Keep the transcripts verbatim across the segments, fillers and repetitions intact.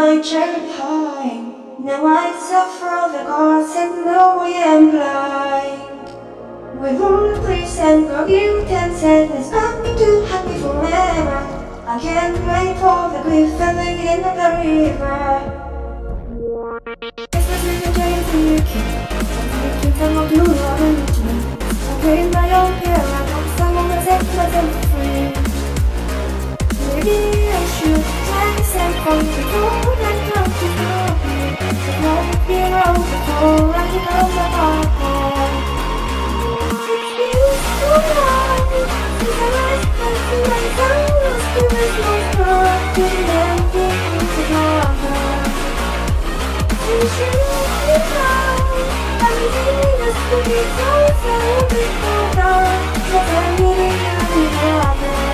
my cherry pie. Now I suffer all the gods and know I am blind. With all the please and God guilt and sadness, I'm too happy forever. I can't wait for the cliff falling in the river. It's the little giant in your kid. I'm going to love and to me. I'm paying my own hair, I want someone to set myself free. Maybe I should take some control and come to know me. But no hero before I know my heart. It's been so long since I last had to myself. Still is my heart to the ending together. Since you know I'm leaving the street so so before dark, but I'm meeting you together.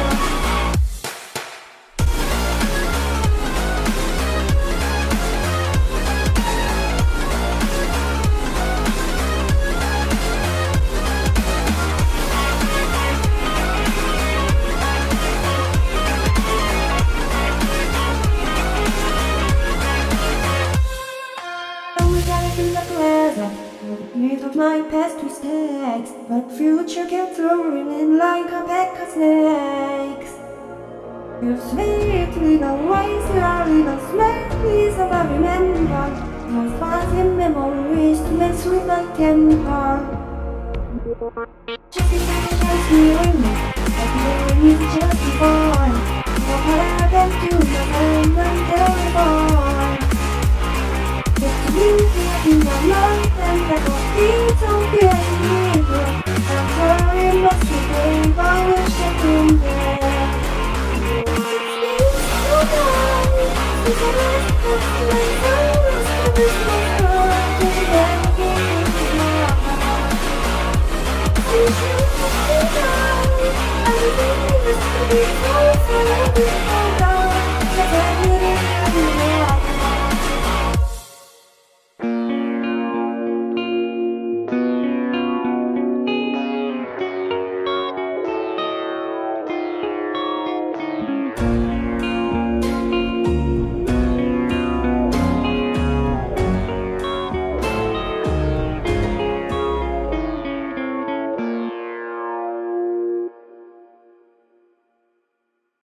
Rid of my past mistakes, but future kept throwing in like a pack of snakes. Your sweet little ways, your little smile, please don't I remember those fuzzy memories to mess with my temper. Just in case just hearing me, but hearing is just born. No harder than to the end until reborn. It's you in my life and I don't feel so good either. I'm sorry, must be brave, I wish I could there. It's been so long since I last had to myself. Still is my heart to the ending together. Since you know I'm leaving the street so far before